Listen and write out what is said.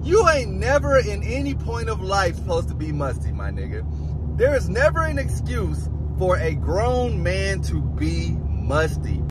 You ain't never in any point of life supposed to be musty, my nigga. There is never an excuse for a grown man to be musty.